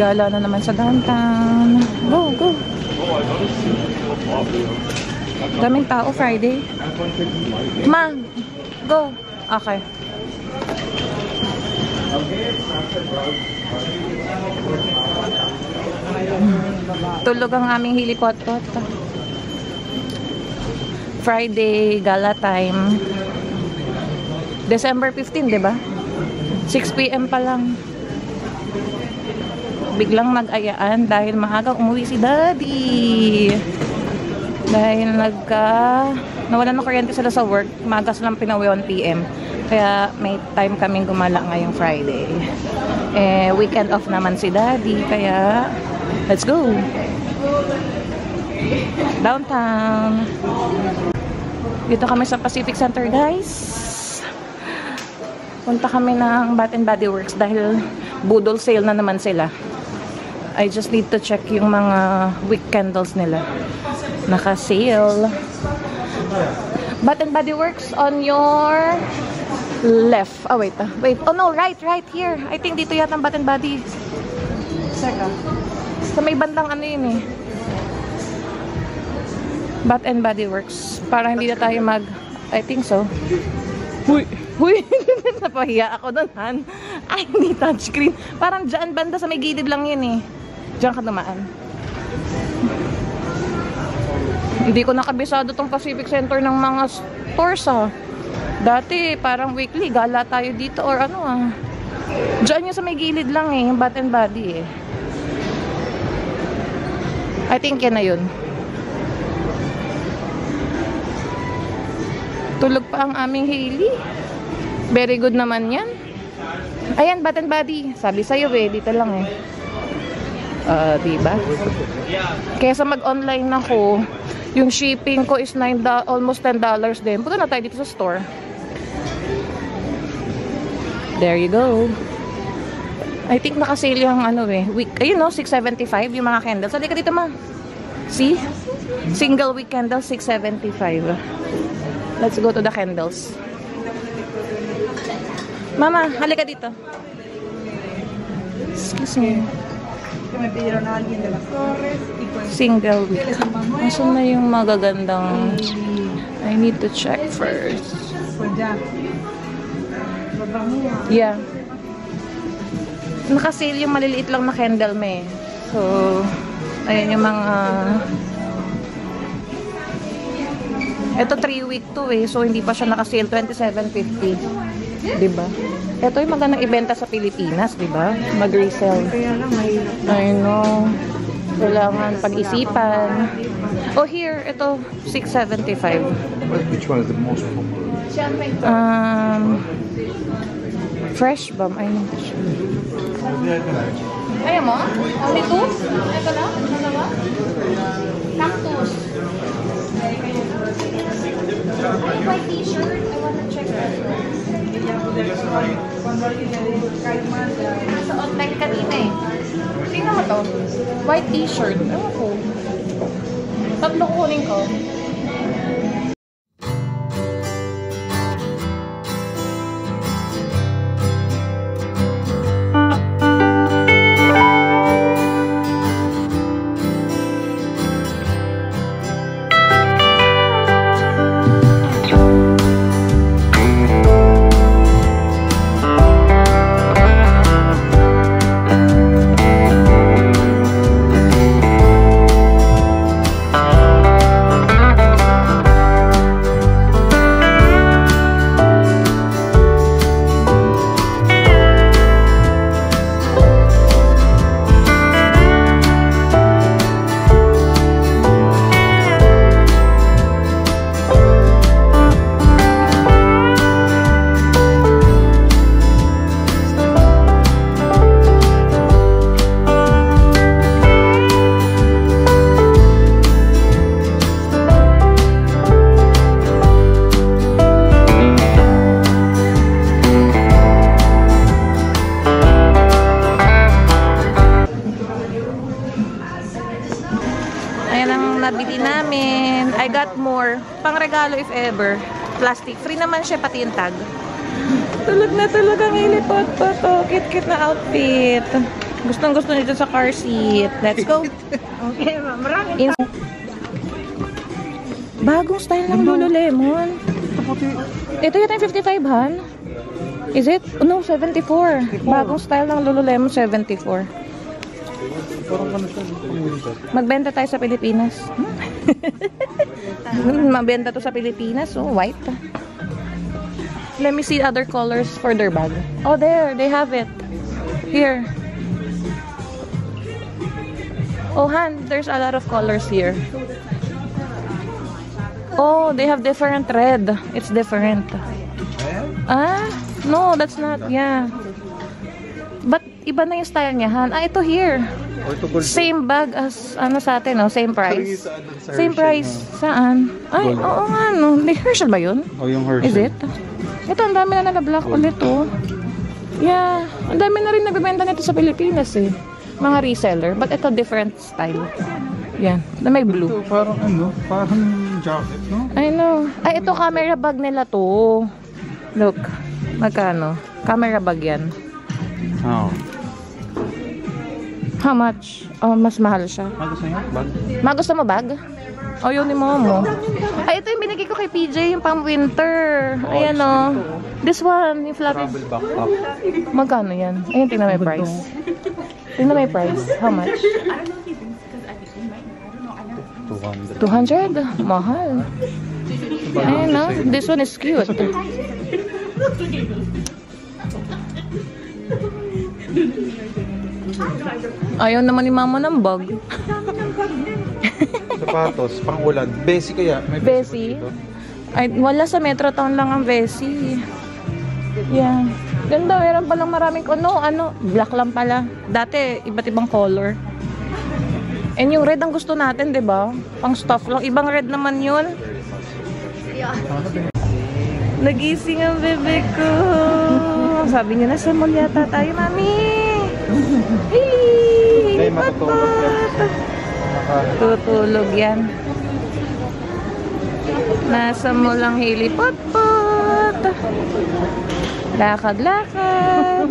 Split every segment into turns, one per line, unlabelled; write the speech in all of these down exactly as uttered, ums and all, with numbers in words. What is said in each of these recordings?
Gala na naman sa downtown. Go, go. Daming tao Friday. Ma, go. Okay. Tulog ang aming hilipot-pot. Friday, gala time. December fifteenth, di ba? six p m pa lang. Biglang nag-ayaan dahil maaga umuwi si Daddy. Dahil nagka... nawalan ng kuryente sila sa work. Maaga silang pinauwi one p m Kaya may time kaming gumala ngayong Friday. Eh, weekend off naman si Daddy. Kaya, let's go! Downtown. Dito kami sa Pacific Center, guys. Punta kami ng Bath and Body Works dahil budol sale na naman sila. I just need to check yung mga wick candles nila. Naka-sale. Bath and Body Works on your left. Oh, wait. Ah. Wait. Oh, no. Right. Right here. I think dito yata ang Bath and Body. Seka. Sa may bandang ano yun eh. Bath and Body Works. Para hindi na tayo mag... I think so. Huy! Huy! Napahiya ako doon, Han. Ay, hindi touchscreen. Parang dyan banda sa may gilid lang yun eh. Diyan ka dumaan. Hindi ko nakabisado tong Pacific Center ng mga stores ah. Dati parang weekly gala tayo dito or ano ah. Diyan yung sa may gilid lang eh, yung Bath and Body eh. I think yan na yun. Tulog pa ang aming Hailey. Very good naman yan. Ayan, Bath and Body. Sabi sa'yo eh, dito lang eh. Uh, diba? Kesa mag-online ako, yung shipping ko is nine dollars, almost ten dollars din. Punta na tayo dito sa store. There you go. I think nakasale yung ano eh. Week, ayun no, six seventy-five yung mga candles. Halika dito ma. See? Single wick candle, six seventy-five. Let's go to the candles. Mama, halika dito. Excuse me. Single wick. Asan na yung magagandang... I need to check first. Yeah. Nakasale yung maliliit lang na candle may. So, ayan yung mga... Ito three week to eh. So, hindi pa siya nakasale. twenty-seven fifty. Diba? Ito yung magandang ibenta sa Pilipinas, diba? Mag-resell. I know. Kailangan pag-isipan. Oh, here. Ito, six seventy-five.
Which one is the most popular?
Um, fresh bomb. I know. Ayaw mo? Only two? Ito lang? Dalawa? Cactus. Ay, white t-shirt. I wanna check that. Nasa online kanina eh. Tingnan mo to. White t-shirt. Ano ko? Tatlo kunin ko. Nabili namin. I got more. Pang regalo if ever. Plastic. Free naman siya, pati yung tag. Tulog na tulog ang ilipot po to. Cute-cute na outfit. Gustong gusto nito sa car seat. Let's go.
Okay, marami.
In Bagong style ng Lululemon. Ito yata yung fifty-five, Han? Is it? Oh, no, seventy-four. Bagong style ng Lululemon, seventy-four. Magbenta tayo sa Pilipinas. Magbenta to sa Pilipinas. Oh, white. Let me see other colors for their bag. Oh, there. They have it. Here. Oh, Han, there's a lot of colors here. Oh, they have different red. It's different. Ah, no, that's not. Yeah. But iba na yung style niya, Han. Ah, ito here. Same bag as ano sa atin, no? Same price. Same price. Saan? Ay, oo nga, no. May Herschel ba yun?
Oh, yung Herschel.
Is it? Ito, ang dami na nag-block ulit, oh. Yeah. Ang dami na rin nagbibenta nito sa Pilipinas, eh. Mga reseller. But ito, different style. Yan. Na may blue.
Ito, parang ano, parang jacket, no?
I know. Ay, ito camera bag nila to. Look. Magkano? Camera bag yan.
Oo.
How much? Oh, mas mahal siya.
Ano gusto niyo? Bag?
Ma, gusto mo bag? Oh, yun ni Momo. Ay, ito yung binigay ko kay P J, yung pang winter. Ayan, oh. This one, yung fluffy.
Travel backpack.
Magkano yan? Ayun, tingnan mo yung price. Tingnan mo yung price. How much?
two hundred.
two hundred? Mahal. Ayun, no? This one is cute. Ayaw naman ni Mama ng bag.
Sapatos, pang ulan. Besi kaya? May
Besi?
ba dito?
Ay, wala sa Metro Town lang ang Besi. Yeah. Ganda, meron palang maraming, ano, ano, black lang pala. Dati, iba't ibang color. And yung red ang gusto natin, di ba? Pang stuff lang. Ibang red naman yun. Nagising ang bebe ko. Sabi niya, nasa mall yata tayo, Mami. Hey!
Ay, matutulog yan. Maka-
Tutulog yan. Nasa mall ang hilipot-pot. Lakad-lakad.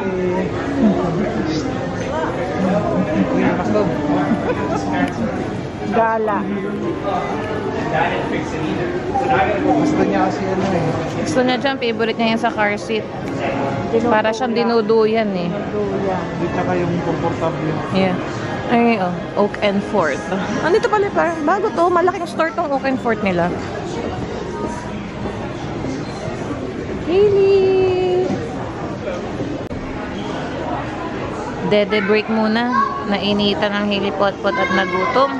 Gala.
Gusto niya kasi ano eh.
Gusto niya dyan, favorite niya yan sa car seat. Para siyang dinuduyan eh.
Hindi tsaka yung komportable.
Yeah. Ay, oh, Oak and Fort. Andito pala pa. Bago to, malaking store tong Oak and Fort nila. Hailey! Dede break muna. Nainitan ang Hailey Potpot at nagutom.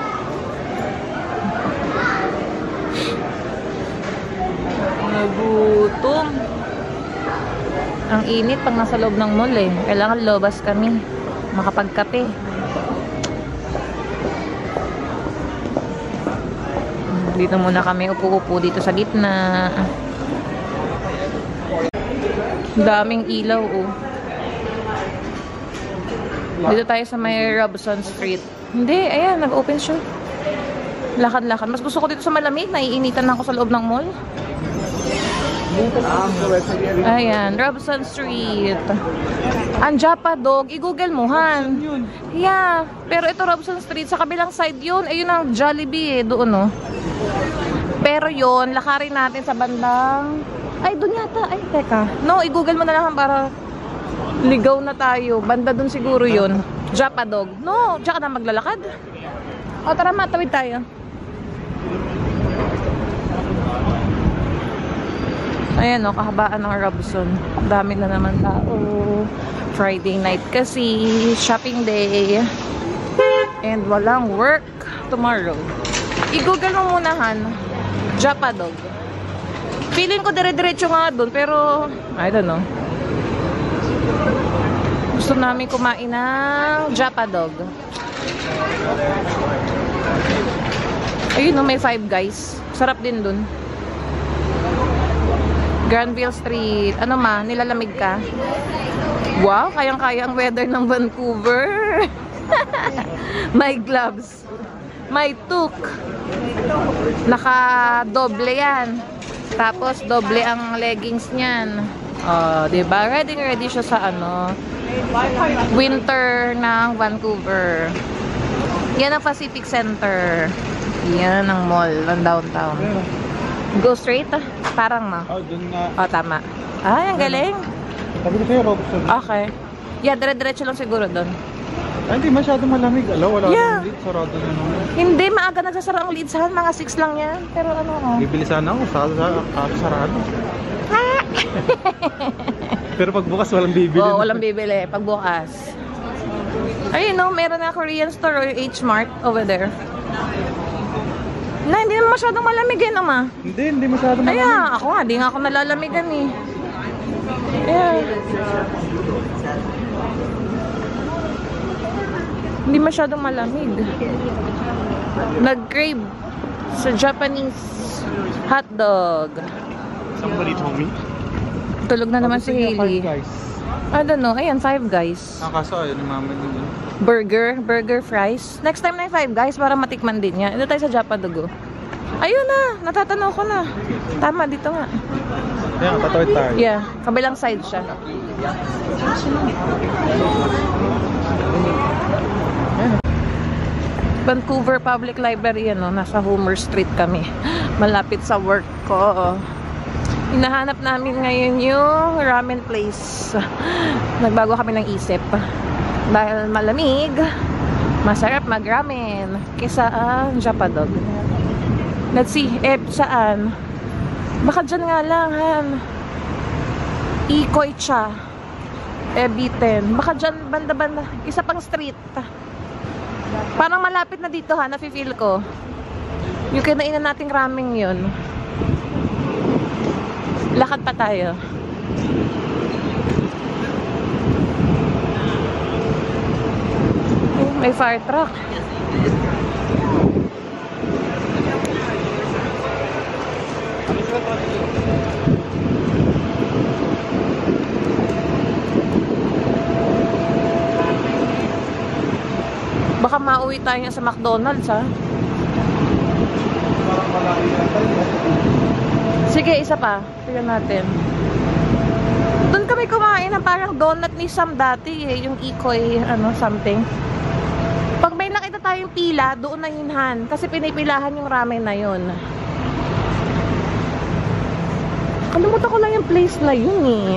Nagutom. Ang init pag nasa loob ng mall eh. Kailangan lobas kami. Makapagkape. Dito muna kami upo-upo dito sa gitna. Daming ilaw oh. Dito tayo sa may Robson Street. Hindi, ayan, nag-open show. Lakad-lakad. Mas gusto ko dito sa malamig. Naiinitan na ako sa loob ng mall. Ayan, Robson Street. Ang Japa Dog, i-google mo, Han. Yeah, pero ito Robson Street, sa kabilang side yun, ayun ang Jollibee eh, doon no. Pero yun, lakarin natin sa bandang, ay doon yata, ay teka. No, i-google mo na lang para ligaw na tayo. Banda doon siguro yun. Japa Dog. No, diyan ka na maglalakad. O tara, matawid tayo. Ayan o, kahabaan ng Robson. Dami na naman tao. Friday night kasi. Shopping day. And walang work tomorrow. I-google mo muna, Han. Japa Dog. Feeling ko dire-diretso nga doon. Pero, I don't know. Gusto namin kumain ng Japa Dog. Ayun o, may Five Guys. Sarap din doon. Granville Street. Ano ma? Nilalamig ka? Wow, kayang-kaya ang weather ng Vancouver. May gloves. May toque. Naka-doble yan. Tapos, doble ang leggings niyan. Oh, diba? Ready ready siya sa ano, winter ng Vancouver. Yan ang Pacific Center. Yan ang mall ng downtown. Go straight? Parang ma.
Oh, dun nga.
O, tama. Ay, ang galing.
Sabi ko sa'yo, Robson.
Okay. Yeah, dire-diretso lang siguro doon.
Ay, hindi masyado malamig. Alaw, wala
Yeah.
yeah. Lead. Sarado na naman.
Hindi, maaga nagsasara ang leads han. Mga six lang yan. Pero ano, oh.
Bibili sana ako. Sa sa sarado. Pero pagbukas walang bibili.
Oo, walang bibili. Pagbukas. Ayun, no, meron na Korean store or H-Mart over there. Na, hindi naman masyadong malamig eh, no, ma?
Hindi, hindi masyado malamig.
Kaya, ako nga, di nga ako nalalamigan eh. Yeah. Hindi masyadong malamig. Nag-crave sa Japanese hotdog.
Somebody told me.
Tulog na naman si Hailey. I don't know. Ayan, Five Guys.
Ah, kaso ayun, mama nyo.
Burger, burger fries. Next time na yung Five Guys para matikman din niya. Ito tayo sa Japadugo. Ayun na, natatanaw ko na. Tama, dito nga.
Ayan, tatawid tayo.
Yeah, kabilang side siya. Vancouver Public Library, ano, nasa Homer Street kami. Malapit sa work ko. Hinahanap namin ngayon yung ramen place. Nagbago kami ng isip. Dahil malamig, masarap mag-ramen kaysa ang Japadog. Let's see, eh, saan? Baka dyan nga lang, han. Ikoy-cha. Ebiten. Baka dyan, banda-banda. Isa pang street. Parang malapit na dito, ha, nafe-feel ko. Yung kinainan nating ramen yun. Lakad pa tayo. Oh, may fire truck. Baka mauwi tayo sa McDonald's, ha? Sige, isa pa. Tignan natin. Doon kami kumain ng parang donut ni Sam dati eh. Yung Ikoy, ano, something. Pag may nakita tayong pila, doon na yunhan. Kasi pinipilahan yung ramen na yun. Kalimutan ko lang yung place na yun eh.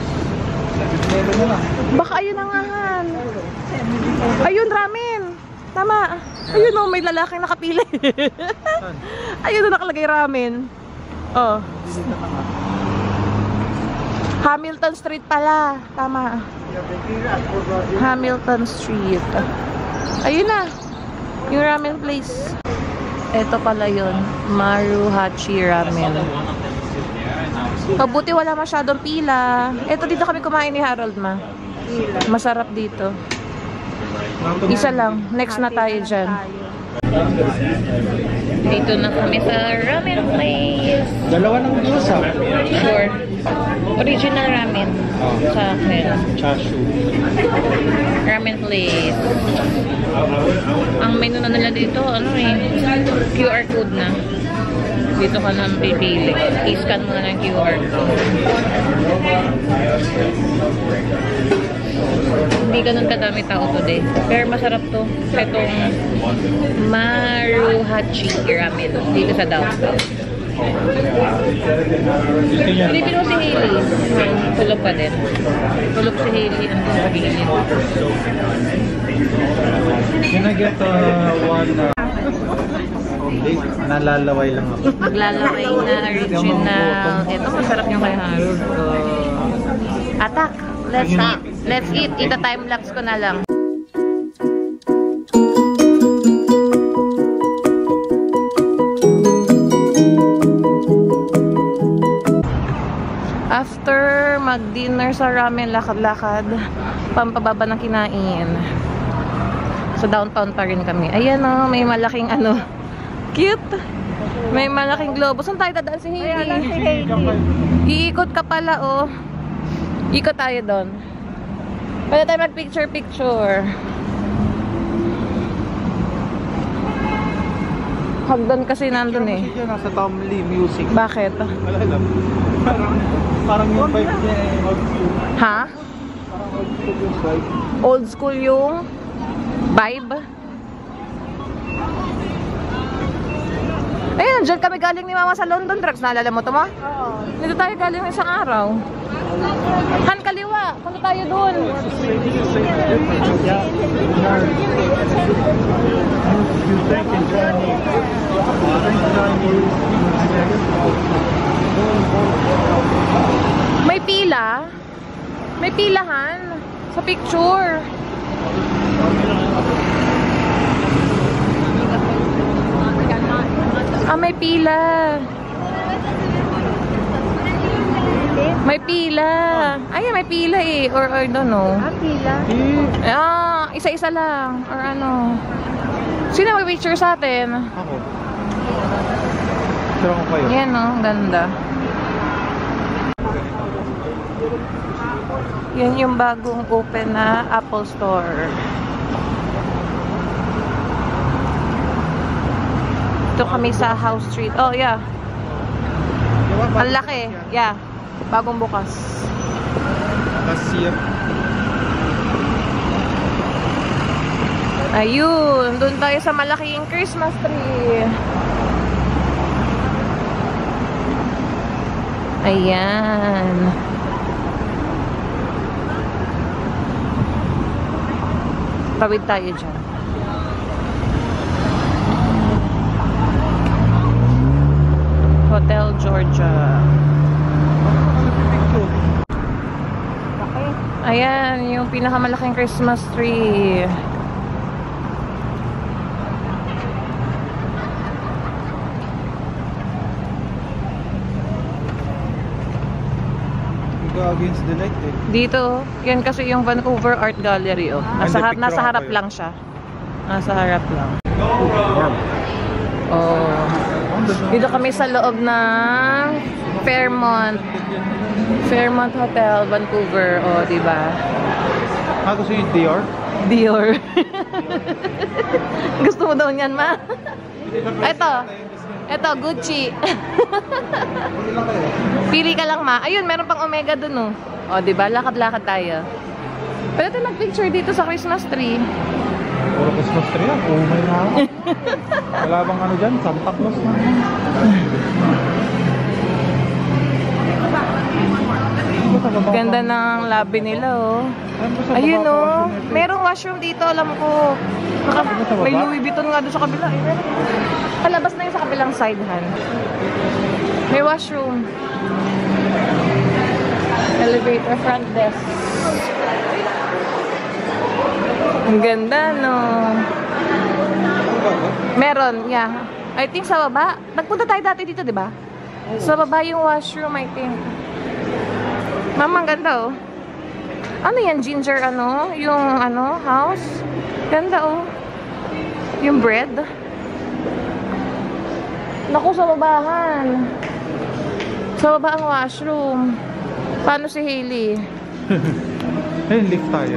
Baka ayun na nga han. Ayun, ramen. Tama. Ayun o, may lalaking nakapili. Ayun o, nakalagay ramen. Oh. Hamilton Street pala. Tama. Hamilton Street. Ayun na. Yung ramen place. Ito pala yun. Maruhachi Ramen. Mabuti wala masyadong pila. Ito dito kami kumain ni Harold, ma. Masarap dito. Isa lang. Next na tayo dyan. Dito na kami sa ramen place.
Dalawa ng gyoza.
Sure. Original ramen. Sa akin.
Chashu.
Ramen place. Ang menu na nila dito, ano eh, Q R code na. Dito ka na pipili. I-scan mo na ng Q R code. Hindi ganun kadami tao today. Pero masarap to. Itong Maruhachi Ramen dito sa downtown. Pilipin mo si Hailey. Tulog pa din. Tulog si Hailey. Ano sa gilid?
Can I get uh, one uh, Hindi, nalalaway lang ako.
Maglalaway na original. Ito masarap yung kay Harold. Oh. Atak! Let's eat! Let's eat! Ita time lapse ko na lang. After mag-dinner sa ramen, lakad-lakad, pampababa ng kinain. Sa downtown pa rin kami. Ayan o, may malaking ano, cute! May malaking globo. Saan tayo dadaan si Hailey? Iikot ka pala oh. Ikot tayo doon. Pwede tayo mag-picture-picture. Hagdan kasi nandun eh.
Kasi nasa Tom Lee Music.
Bakit?
Wala lang. Parang, parang yung vibe niya eh.
Ha? Old school yung vibe. Ayun, dyan kami galing ni Mama sa London Drugs. Naalala mo ito mo?
Oo.
Dito tayo galing isang araw. Han, kaliwa. Punta tayo dun. May pila. May pilahan sa picture. Ah, may pila. May pila. Ay, may pila eh. Or I don't know.
Ah, pila.
Ah, isa-isa lang. Or ano. Sino may picture sa atin?
Ako. Sira ko kayo.
Yan no, ganda. Yan yung bagong open na Apple Store. Ito kami sa House Street. Oh, yeah. Ang laki. Yeah. Bagong bukas.
Cashier.
Ayun. Doon tayo sa malaking Christmas tree. Ayan. Tawid tayo dyan. Hotel Georgia. Ayan, yung pinakamalaking Christmas tree.
Go against the light eh.
Dito, yan kasi yung Vancouver Art Gallery, oh. Nasa,
May
ha-
picture
nasa
ako
harap
yun.
lang siya. Nasa harap lang.
Warm.
Oh. Dito kami sa loob ng Fairmont. Fairmont Hotel, Vancouver. Oh, di ba?
Ah, gusto yung Dior?
Dior. Gusto mo daw niyan, ma? Ito. Ito, Gucci. Pili ka lang, ma. Ayun, meron pang Omega dun, oh. Oh, di ba? Lakad-lakad tayo. Pwede tayo mag-picture dito sa Christmas tree.
Puro Christmas tree yan. Umay na ako. Wala bang ano dyan? Santa Claus na.
Ganda ng lobby nila, oh. Ayun, oh. Merong washroom dito, alam ko. Naka, may Louis Vuitton nga doon sa kabila. Eh, meron. Palabas na yun sa kabilang side, Han. May washroom. Elevator front desk. Ang ganda, no? Meron, yeah. I think sa baba. Nagpunta tayo dati dito, di ba? Sa baba yung washroom, I think. Mama, ang ganda, oh. Ano yan? Ginger, ano? Yung, ano, house? Ganda, oh. Yung bread. Naku, sa babahan. Sa baba ang washroom. Paano si Hailey?
Ayun, lift tayo.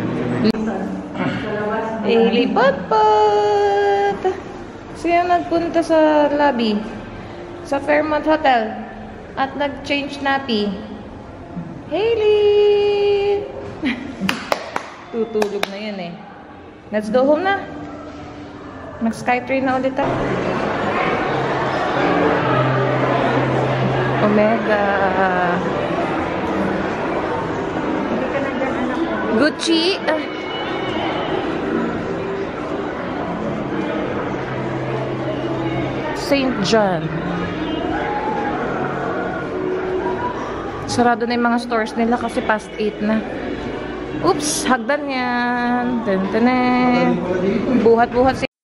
Hailey, pat-pat! Siya nagpunta sa lobby. Sa Fairmont Hotel. At nag-change nappy. Hailey! Tutulog na yan eh. Let's go home na. Mag-skytrain na ulit tayo. Omega.
Hindi ka na dyan, anak ko.
Gucci. Ah. Saint John. Sarado na yung mga stores nila kasi past eight na. Oops, hagdan yan. Ten, ten, ten. Buhat-buhat si